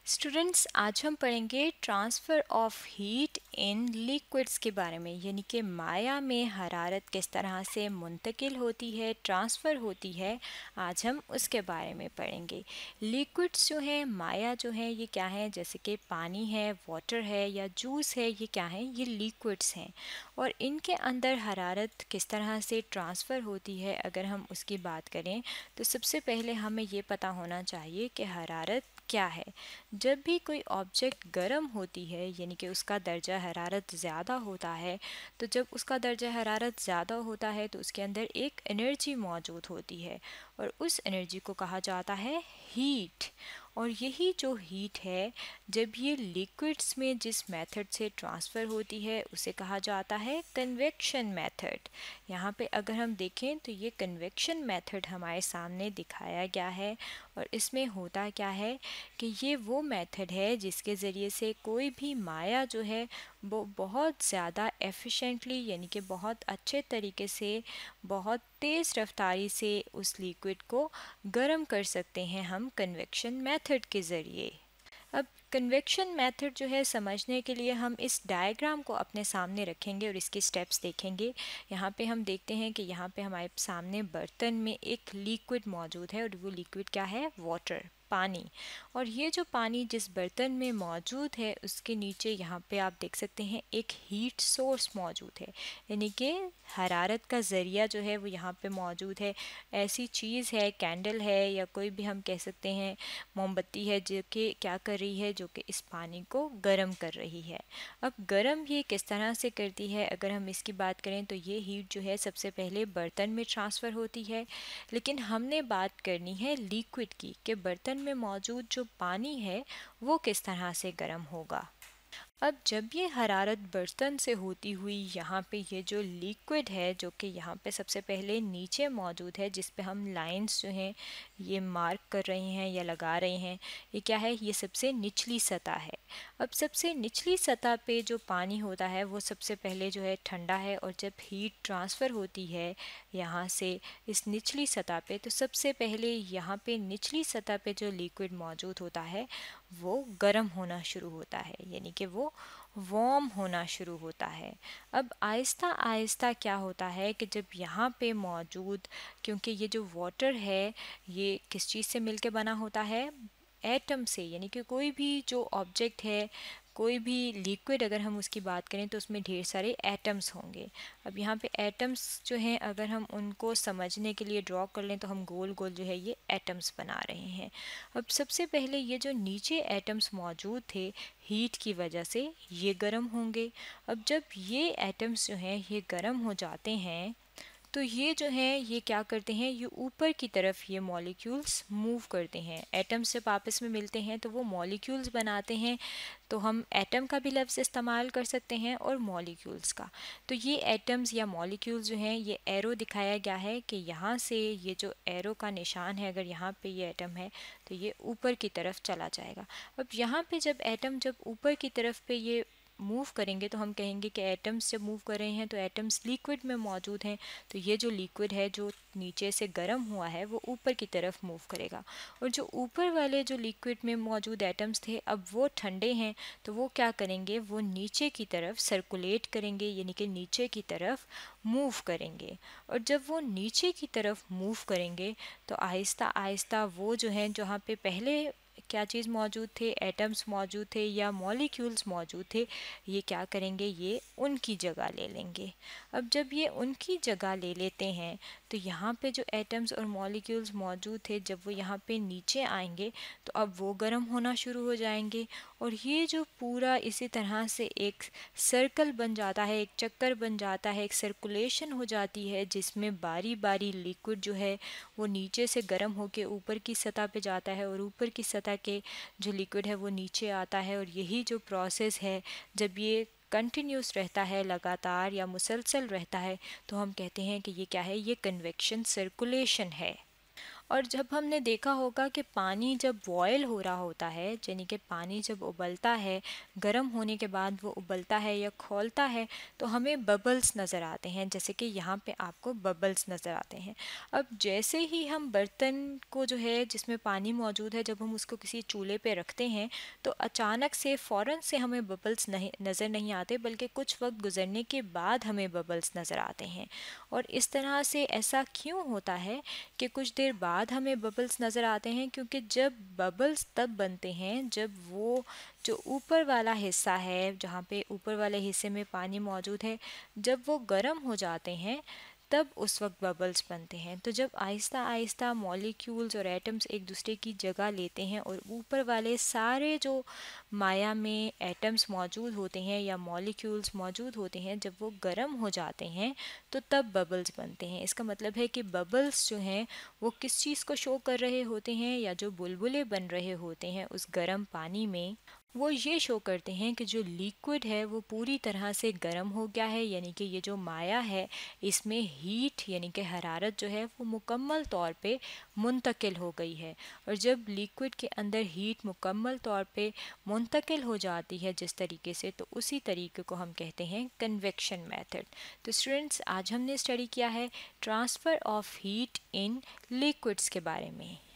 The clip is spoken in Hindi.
स्टूडेंट्स, आज हम पढ़ेंगे transfer of heat in liquids के बारे में, यानी कि माया में हरारत किस तरह से मुंतकिल होती है, ट्रांसफ़र होती है। आज हम उसके बारे में पढ़ेंगे। लिक्विड्स जो हैं, माया जो है, ये क्या है? जैसे कि पानी है, वाटर है या जूस है, ये क्या है? ये लिक्विड्स हैं और इनके अंदर हरारत किस तरह से ट्रांसफ़र होती है। अगर हम उसकी बात करें तो सबसे पहले हमें ये पता होना चाहिए कि हरारत क्या है। जब भी कोई ऑब्जेक्ट गर्म होती है, यानी कि उसका दर्जा हरारत ज़्यादा होता है, तो जब उसका दर्जा हरारत ज़्यादा होता है तो उसके अंदर एक एनर्जी मौजूद होती है और उस एनर्जी को कहा जाता है हीट। और यही जो हीट है, जब ये लिक्विड्स में जिस मेथड से ट्रांसफ़र होती है उसे कहा जाता है कन्वेक्शन मेथड। यहाँ पे अगर हम देखें तो ये कन्वेक्शन मेथड हमारे सामने दिखाया गया है और इसमें होता क्या है कि ये वो मेथड है जिसके ज़रिए से कोई भी माया जो है वो बहुत ज़्यादा एफिशिएंटली, यानी कि बहुत अच्छे तरीके से, बहुत तेज़ रफ्तारी से उस लिक्विड को गर्म कर सकते हैं हम कन्वेक्शन मेथड के ज़रिए। अब कन्वेक्शन मेथड जो है समझने के लिए हम इस डायग्राम को अपने सामने रखेंगे और इसके स्टेप्स देखेंगे। यहाँ पे हम देखते हैं कि यहाँ पे हमारे सामने बर्तन में एक लिक्विड मौजूद है और वो लिक्विड क्या है? वाटर, पानी। और ये जो पानी जिस बर्तन में मौजूद है उसके नीचे यहाँ पे आप देख सकते हैं एक हीट सोर्स मौजूद है, यानी कि हरारत का ज़रिया जो है वो यहाँ पे मौजूद है। ऐसी चीज़ है, कैंडल है या कोई भी हम कह सकते हैं मोमबत्ती है, जो कि क्या कर रही है? जो कि इस पानी को गर्म कर रही है। अब गर्म ये किस तरह से करती है? अगर हम इसकी बात करें तो ये हीट जो है सबसे पहले बर्तन में ट्रांसफ़र होती है, लेकिन हमने बात करनी है लिक्विड की, कि बर्तन में मौजूद जो पानी है वो किस तरह से गर्म होगा। अब जब ये हरारत बर्तन से होती हुई यहाँ पे ये जो लिक्विड है, जो कि यहाँ पे सबसे पहले नीचे मौजूद है, जिस पे हम लाइंस जो हैं ये मार्क कर रहे हैं या लगा रहे हैं, ये क्या है? ये सबसे निचली सतह है। अब सबसे निचली सतह पे जो पानी होता है वो सबसे पहले जो है ठंडा है और जब हीट ट्रांसफ़र होती है यहाँ से इस निचली सतह पे, तो सबसे पहले यहाँ पे निचली सतह पे जो लिक्विड मौजूद होता है वो गर्म होना शुरू होता है, यानी कि वो वार्म होना शुरू होता है। अब आहिस्ता आहिस्ता क्या होता है कि जब यहाँ पे मौजूद, क्योंकि ये जो वाटर है ये किस चीज़ से मिलके बना होता है? एटम से, यानी कि कोई भी जो ऑब्जेक्ट है, कोई भी लिक्विड अगर हम उसकी बात करें तो उसमें ढेर सारे एटम्स होंगे। अब यहाँ पे एटम्स जो हैं अगर हम उनको समझने के लिए ड्रॉ कर लें तो हम गोल गोल जो है ये एटम्स बना रहे हैं। अब सबसे पहले ये जो नीचे एटम्स मौजूद थे, हीट की वजह से ये गर्म होंगे। अब जब ये एटम्स जो हैं ये गर्म हो जाते हैं तो ये जो है ये क्या करते हैं? ये ऊपर की तरफ ये मॉलिक्यूल्स मूव करते हैं। एटम्स जब आपस में मिलते हैं तो वो मॉलिक्यूल्स बनाते हैं, तो हम एटम का भी लफ्ज़ इस्तेमाल कर सकते हैं और मॉलिक्यूल्स का। तो ये एटम्स या मॉलिक्यूल्स जो हैं, ये एरो दिखाया गया है कि यहाँ से ये जो एरो का निशान है, अगर यहाँ पे ये एटम है तो ये ऊपर की तरफ चला जाएगा। अब यहाँ पे जब एटम जब ऊपर की तरफ पे ये मूव करेंगे तो हम कहेंगे कि एटम्स जब मूव कर रहे हैं तो एटम्स लिक्विड में मौजूद हैं, तो ये जो लिक्विड है जो नीचे से गर्म हुआ है वो ऊपर की तरफ मूव करेगा। और जो ऊपर वाले जो लिक्विड में मौजूद एटम्स थे अब वो ठंडे हैं, तो वो क्या करेंगे? वो नीचे की तरफ सर्कुलेट करेंगे, यानी कि नीचे की तरफ मूव करेंगे। और जब वो नीचे की तरफ मूव करेंगे तो आहिस्ता आहिस्ता वो जो है, जहाँ पे पहले क्या चीज़ मौजूद थे? एटम्स मौजूद थे या मॉलिक्यूल्स मौजूद थे, ये क्या करेंगे? ये उनकी जगह ले लेंगे। अब जब ये उनकी जगह ले लेते हैं तो यहाँ पे जो एटम्स और मॉलिक्यूल्स मौजूद थे, जब वो यहाँ पे नीचे आएंगे तो अब वो गर्म होना शुरू हो जाएंगे और ये जो पूरा इसी तरह से एक सर्कल बन जाता है, एक चक्कर बन जाता है, एक सर्कुलेशन हो जाती है, जिसमें बारी बारी लिक्विड जो है वो नीचे से गर्म होकर ऊपर की सतह पे जाता है और ऊपर की सतह के जो लिक्विड है वो नीचे आता है। और यही जो प्रोसेस है, जब ये कंटिन्यूस रहता है, लगातार या मुसलसल रहता है, तो हम कहते हैं कि ये क्या है? ये कन्वेक्शन सर्कुलेशन है। और जब हमने देखा होगा कि पानी जब बॉयल हो रहा होता है, यानी कि पानी जब उबलता है, गर्म होने के बाद वो उबलता है या खौलता है, तो हमें बबल्स नज़र आते हैं, जैसे कि यहाँ पे आपको बबल्स नज़र आते हैं। अब जैसे ही हम बर्तन को जो है जिसमें पानी मौजूद है, जब हम उसको किसी चूल्हे पे रखते हैं तो अचानक से फ़ौरन से हमें बबल्स नहीं नज़र नहीं आते, बल्कि कुछ वक्त गुजरने के बाद हमें बबल्स नज़र आते हैं। और इस तरह से ऐसा क्यों होता है कि कुछ देर बाद हमें बबल्स नज़र आते हैं? क्योंकि जब बबल्स तब बनते हैं जब वो जो ऊपर वाला हिस्सा है, जहाँ पे ऊपर वाले हिस्से में पानी मौजूद है, जब वो गर्म हो जाते हैं तब उस वक्त बबल्स बनते हैं। तो जब आहिस्ता आहिस्ता मॉलिक्यूल्स और एटम्स एक दूसरे की जगह लेते हैं और ऊपर वाले सारे जो माया में एटम्स मौजूद होते हैं या मॉलिक्यूल्स मौजूद होते हैं, जब वो गर्म हो जाते हैं तो तब बबल्स बनते हैं। इसका मतलब है कि बबल्स जो हैं वो किस चीज़ को शो कर रहे होते हैं, या जो बुलबुले बन रहे होते हैं उस गर्म पानी में, वो ये शो करते हैं कि जो लिक्विड है वो पूरी तरह से गर्म हो गया है, यानी कि ये जो माया है इसमें हीट यानी कि हरारत जो है वो मुकम्मल तौर पे मुंतकिल हो गई है। और जब लिक्विड के अंदर हीट मुकम्मल तौर पे मुंतकिल हो जाती है जिस तरीके से, तो उसी तरीके को हम कहते हैं कन्वेक्शन मेथड। तो स्टूडेंट्स, आज हमने स्टडी किया है transfer of heat in liquids के बारे में।